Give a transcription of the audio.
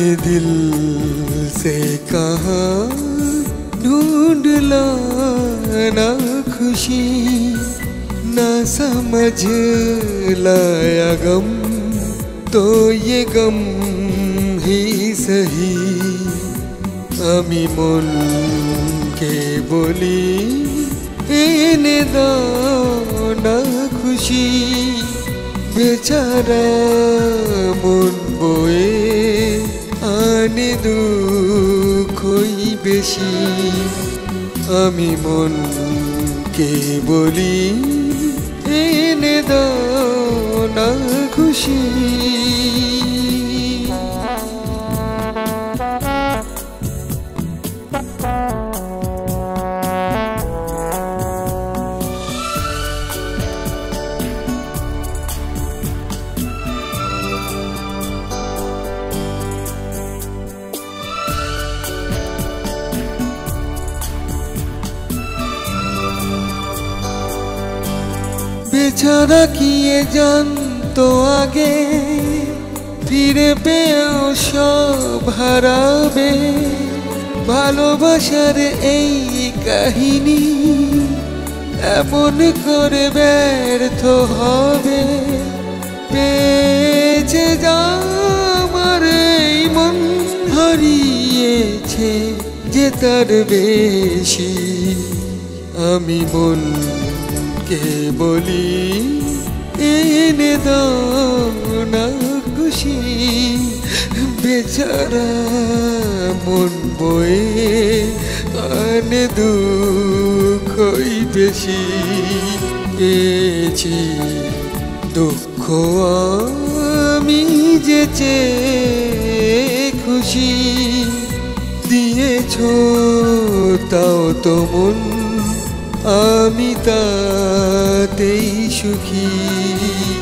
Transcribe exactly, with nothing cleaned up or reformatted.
मैंने दिल से कहा ढूंढ लाना खुशी, ना समझ लाया गम तो ये गम ही सही। আমি মনকে বলি এনে দাও না খুশি, বেচারা মন বয়ে আনে দুঃখই বেশি। আমি মনকে বলি এনে দাও না খুশি। বেচারা কি এ জানতো আগে ফিরে পেয়েও সব হারাবে, ভালোবাসার এই কাহিনী এমন করে ব্যর্থ হবে। পেয়েছে যা আমার এই মন, হারিয়েছে যে তার বেশি। আমি মন কে বলি এনে দাও না খুশি, বেচারা মন বয়ে আনে দুঃখই বেশি। পেয়েছি দুঃখ আমি যে চেয়ে খুশি, দিয়েছ তাও তো মন আমি তাতেই সুখী।